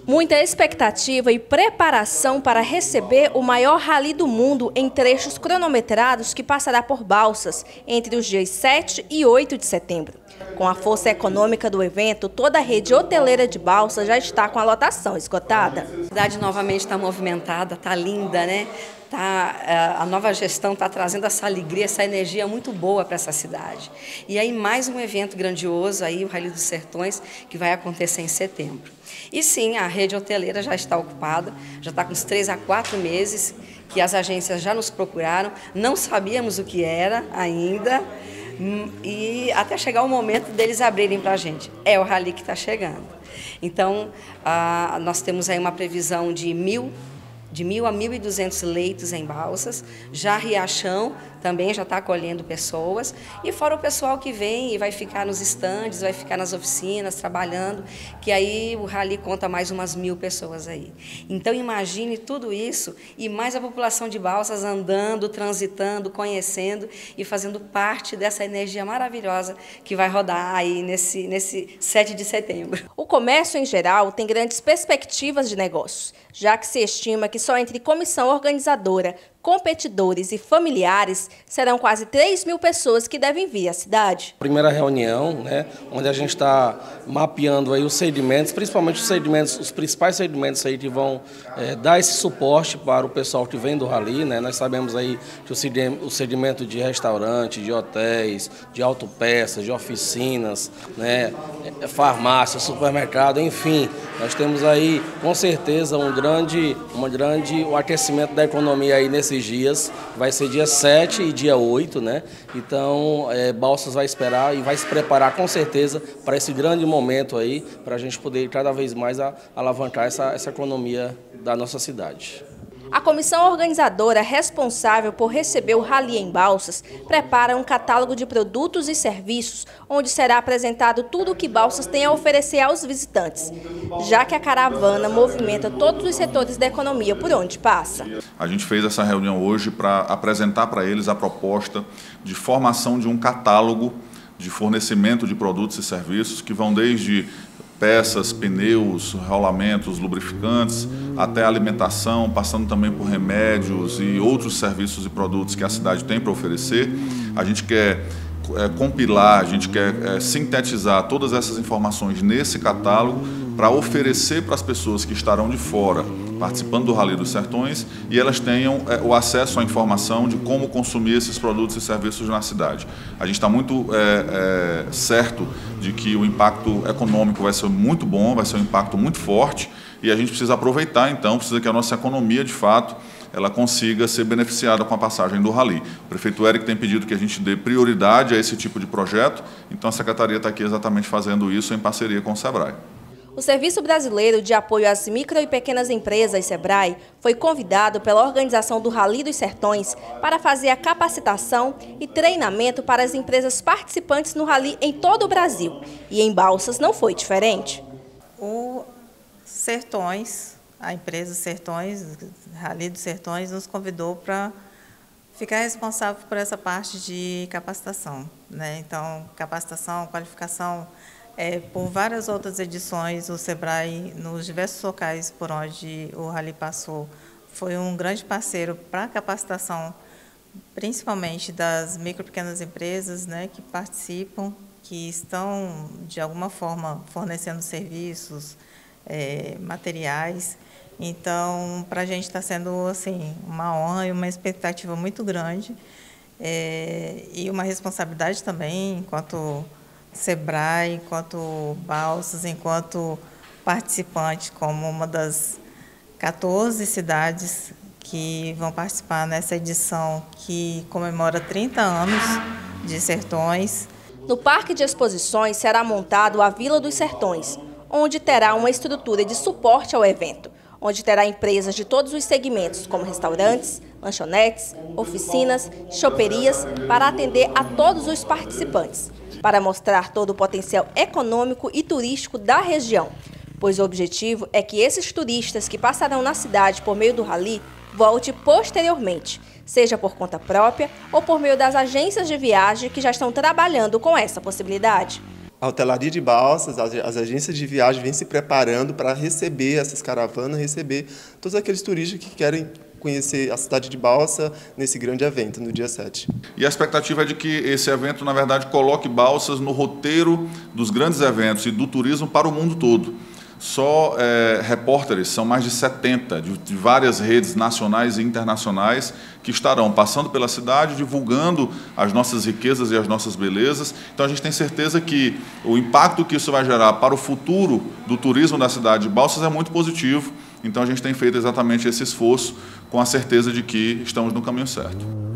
Muita expectativa e preparação para receber o maior rally do mundo em trechos cronometrados que passará por Balsas entre os dias 7 e 8 de setembro. Com a força econômica do evento, toda a rede hoteleira de Balsas já está com a lotação esgotada. A cidade novamente está movimentada, está linda, né? A nova gestão está trazendo essa alegria, essa energia muito boa para essa cidade. E aí mais um evento grandioso, aí, o Rally dos Sertões, que vai acontecer em setembro. E sim, a rede hoteleira já está ocupada, já está com uns 3 a 4 meses que as agências já nos procuraram, não sabíamos o que era ainda, e até chegar o momento deles abrirem para a gente. É o Rally que está chegando. Então, nós temos aí uma previsão de 1.000 a 1.200 leitos em Balsas. Já Riachão também já está acolhendo pessoas. E fora o pessoal que vem e vai ficar nos estandes, vai ficar nas oficinas, trabalhando, que aí o Rally conta mais umas 1.000 pessoas aí. Então imagine tudo isso e mais a população de Balsas andando, transitando, conhecendo e fazendo parte dessa energia maravilhosa que vai rodar aí nesse 7 de setembro. O comércio em geral tem grandes perspectivas de negócios, já que se estima que só entre comissão organizadora, competidores e familiares serão quase 3.000 pessoas que devem vir à cidade. Primeira reunião, né, onde a gente está mapeando aí os segmentos, principalmente os principais segmentos aí que vão dar esse suporte para o pessoal que vem do Rally, né? Nós sabemos aí que o segmento de restaurante, de hotéis, de autopeças, de oficinas, né, farmácia, supermercado, enfim, nós temos aí com certeza o aquecimento da economia aí nesses dias. Vai ser dia 7 e dia 8, né? Então, Balsas vai esperar e vai se preparar com certeza para esse grande momento aí, para a gente poder cada vez mais alavancar essa economia da nossa cidade. A comissão organizadora responsável por receber o Rally em Balsas prepara um catálogo de produtos e serviços, onde será apresentado tudo o que Balsas tem a oferecer aos visitantes, já que a caravana movimenta todos os setores da economia por onde passa. A gente fez essa reunião hoje para apresentar para eles a proposta de formação de um catálogo de fornecimento de produtos e serviços que vão desde peças, pneus, rolamentos, lubrificantes, até alimentação, passando também por remédios e outros serviços e produtos que a cidade tem para oferecer. A gente quer compilar, a gente quer sintetizar todas essas informações nesse catálogo para oferecer para as pessoas que estarão de fora, participando do Rally dos Sertões, e elas tenham o acesso à informação de como consumir esses produtos e serviços na cidade. A gente está muito certo de que o impacto econômico vai ser muito bom, vai ser um impacto muito forte, e a gente precisa aproveitar, então, precisa que a nossa economia, de fato, ela consiga ser beneficiada com a passagem do Rally. O prefeito Éric tem pedido que a gente dê prioridade a esse tipo de projeto, então a Secretaria está aqui exatamente fazendo isso em parceria com o SEBRAE. O Serviço Brasileiro de Apoio às Micro e Pequenas Empresas, SEBRAE, foi convidado pela organização do Rally dos Sertões para fazer a capacitação e treinamento para as empresas participantes no Rally em todo o Brasil. E em Balsas não foi diferente. O Sertões, a empresa Sertões, Rally dos Sertões, nos convidou para ficar responsável por essa parte de capacitação, né? Então, capacitação, qualificação. Por várias outras edições, o SEBRAE, nos diversos locais por onde o Rally passou, foi um grande parceiro para a capacitação, principalmente das micro e pequenas empresas, né, que participam, que estão, de alguma forma, fornecendo serviços, materiais. Então, para a gente está sendo assim, uma honra e uma expectativa muito grande, e uma responsabilidade também, enquanto SEBRAE, enquanto Balsas, enquanto participante, como uma das 14 cidades que vão participar nessa edição que comemora 30 anos de Sertões. No Parque de Exposições será montado a Vila dos Sertões, onde terá uma estrutura de suporte ao evento, onde terá empresas de todos os segmentos, como restaurantes, lanchonetes, oficinas, choperias, para atender a todos os participantes, para mostrar todo o potencial econômico e turístico da região, pois o objetivo é que esses turistas que passarão na cidade por meio do Rally volte posteriormente, seja por conta própria ou por meio das agências de viagem que já estão trabalhando com essa possibilidade. A hotelaria de Balsas, as agências de viagem vêm se preparando para receber essas caravanas, receber todos aqueles turistas que querem conhecer a cidade de Balsas nesse grande evento, no dia 7. E a expectativa é de que esse evento, na verdade, coloque Balsas no roteiro dos grandes eventos e do turismo para o mundo todo. Só repórteres, são mais de 70, de várias redes nacionais e internacionais, que estarão passando pela cidade, divulgando as nossas riquezas e as nossas belezas. Então a gente tem certeza que o impacto que isso vai gerar para o futuro do turismo da cidade de Balsas é muito positivo. Então a gente tem feito exatamente esse esforço com a certeza de que estamos no caminho certo.